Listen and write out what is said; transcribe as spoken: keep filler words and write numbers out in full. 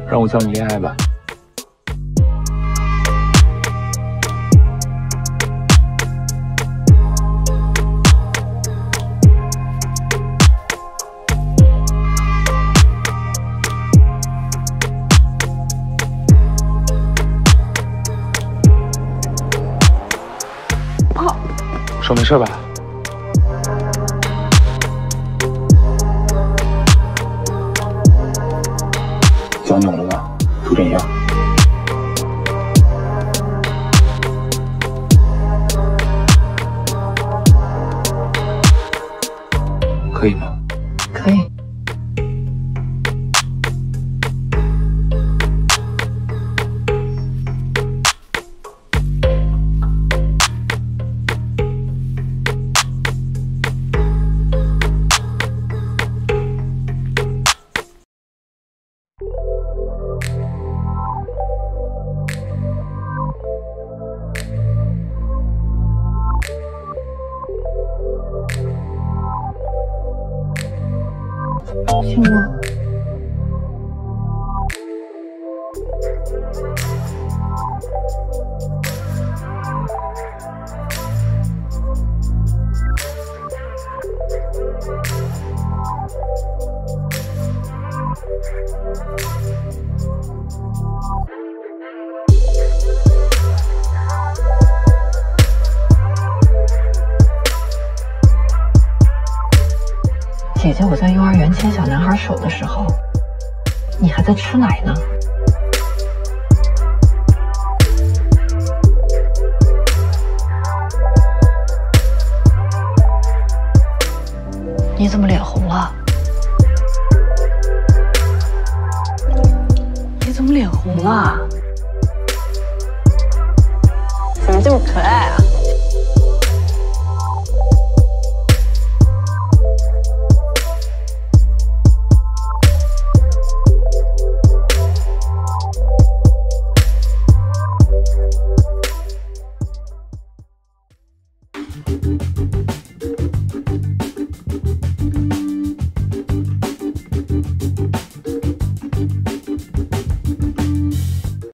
让我教你恋爱吧。 哦， 手没事吧？ 脚扭了吗？涂点药。可以吗？ 可以。行吗？姐姐，我在幼儿园牵小男孩手的时候，你还在吃奶呢。你怎么脸红了？你怎么脸红了？怎么这么可爱啊？